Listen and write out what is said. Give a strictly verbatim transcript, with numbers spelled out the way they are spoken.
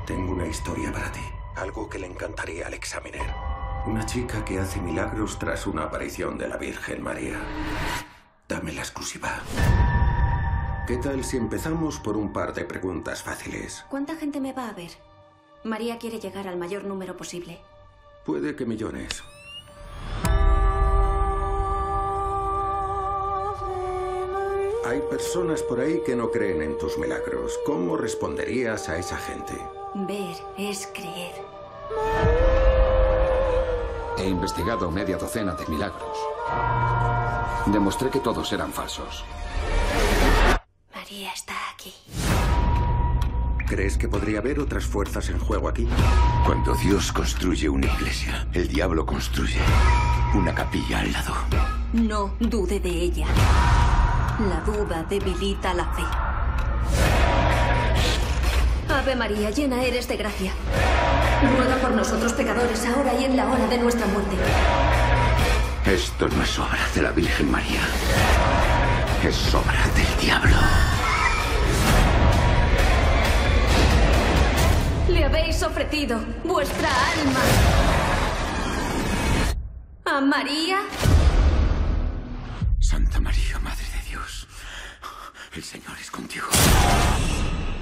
Tengo una historia para ti. Algo que le encantaría al examiner. Una chica que hace milagros tras una aparición de la Virgen María. Dame la exclusiva. ¿Qué tal si empezamos por un par de preguntas fáciles? ¿Cuánta gente me va a ver? María quiere llegar al mayor número posible. Puede que millones. Hay personas por ahí que no creen en tus milagros. ¿Cómo responderías a esa gente? Ver es creer. He investigado media docena de milagros. Demostré que todos eran falsos. María está aquí. ¿Crees que podría haber otras fuerzas en juego aquí? Cuando Dios construye una iglesia, el diablo construye una capilla al lado. No dude de ella. La duda debilita la fe. Ave María, llena eres de gracia. Ruega por nosotros pecadores, ahora y en la hora de nuestra muerte. Esto no es obra de la Virgen María. Es obra del diablo. Le habéis ofrecido vuestra alma a María. Santa María, Madre de Dios, el Señor es contigo.